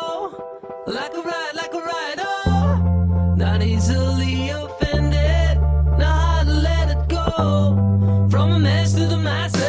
like a ride, oh, not easily offended, not hard to let it go, from a mess to the masses.